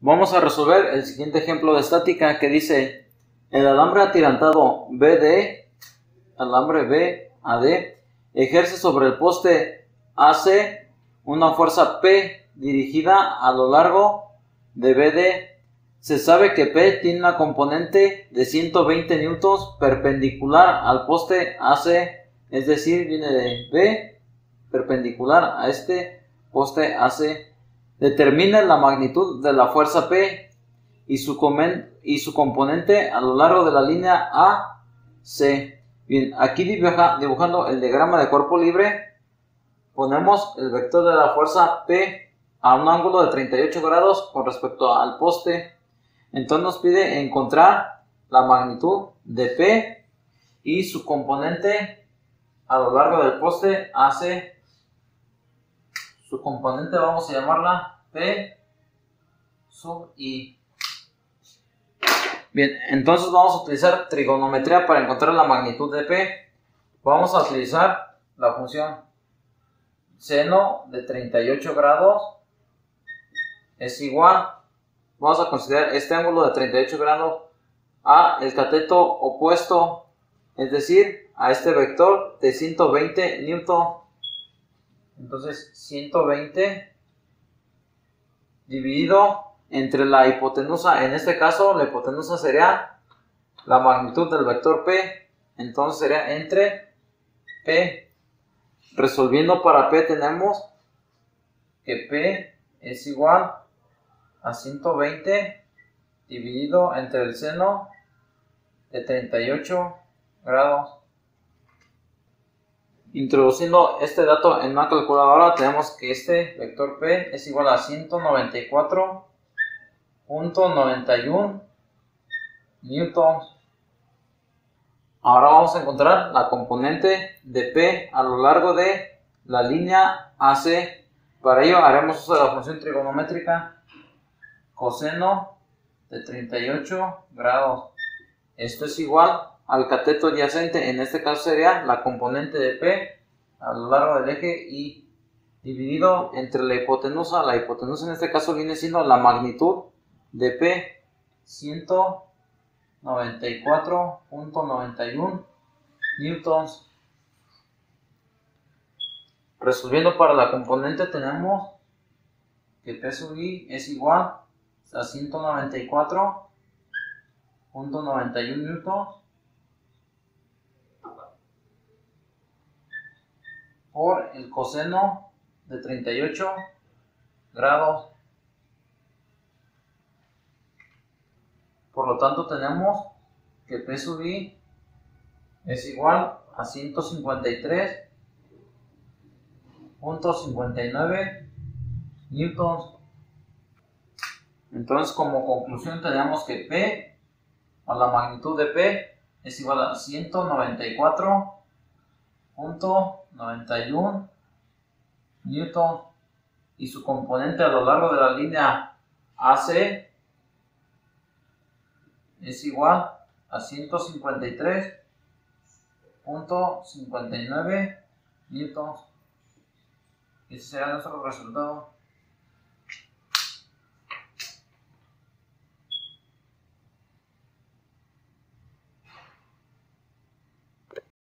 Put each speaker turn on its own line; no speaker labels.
Vamos a resolver el siguiente ejemplo de estática que dice: el alambre atirantado BAD, ejerce sobre el poste AC una fuerza P dirigida a lo largo de BD. Se sabe que P tiene una componente de 120 newtons perpendicular al poste AC, es decir, viene de B perpendicular a este poste AC. Determina la magnitud de la fuerza P y su componente a lo largo de la línea AC. Bien, aquí dibujando el diagrama de cuerpo libre, ponemos el vector de la fuerza P a un ángulo de 38 grados con respecto al poste. Entonces nos pide encontrar la magnitud de P y su componente a lo largo del poste AC. Su componente vamos a llamarla P sub I. Bien, entonces vamos a utilizar trigonometría para encontrar la magnitud de P. Vamos a utilizar la función seno de 38 grados es igual. Vamos a considerar este ángulo de 38 grados a el cateto opuesto, es decir, a este vector de 120 newton. Entonces 120 dividido entre la hipotenusa, en este caso la hipotenusa sería la magnitud del vector P, entonces sería entre P. Resolviendo para P tenemos que P es igual a 120 dividido entre el seno de 38 grados. Introduciendo este dato en una calculadora, tenemos que este vector P es igual a 194.91 newtons. Ahora vamos a encontrar la componente de P a lo largo de la línea AC. Para ello haremos uso de la función trigonométrica coseno de 38 grados. Esto es igual al cateto adyacente, en este caso sería la componente de P a lo largo del eje Y dividido entre la hipotenusa. La hipotenusa en este caso viene siendo la magnitud de P, 194.91 newtons. Resolviendo para la componente tenemos que P sub I es igual a 194.91 newtons por el coseno de 38 grados. Por lo tanto tenemos que P sub I es igual a 153.59 newtons. Entonces, como conclusión tenemos que P a la magnitud de P es igual a 194.91 newton y su componente a lo largo de la línea AC es igual a 153.59 newtons. Ese será nuestro resultado.